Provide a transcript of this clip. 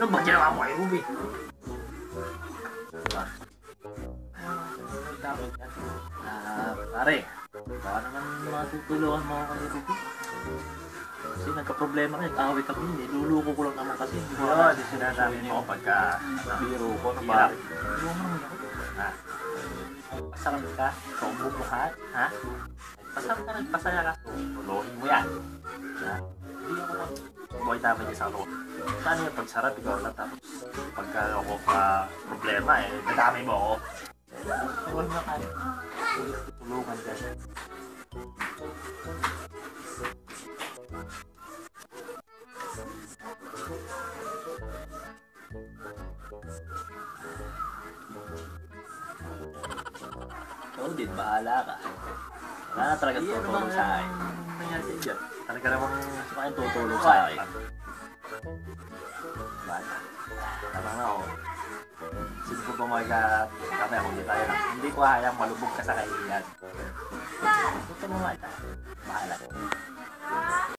Ano ba ginawa mo kay Ruby? Pare, baka naman matutulungan mo ako kay Ruby. Kasi nagka-problema kayo, awit ako yun, niluluko ko lang naman kasi. Hindi sinasabi mo pagka biro ko, pare. Tulungan mo naman ako. Ha? Pasarap ka, sombong mo ha? Ha? Pasarap ka, nagpasaya ka. Tulungin mo yan. Ha? Hindi ako boy tama niya sa ako. Paano yung pagsarap, ikaw lang tapos pagka ako problema dadami mo ako. Huwag na kayo. Tulungan ka. Ikaw din, bahala ka. Wala na talaga tutulong sa akin. Nangyari dyan. Talaga namang sumakin tutulong sa akin. Bahala. Tama na ako. Sige ko ba kami ako hindi tayo lang. Hindi ko hayang malubog ka sa kaibigan. Gusto mo nga ito. Bahala.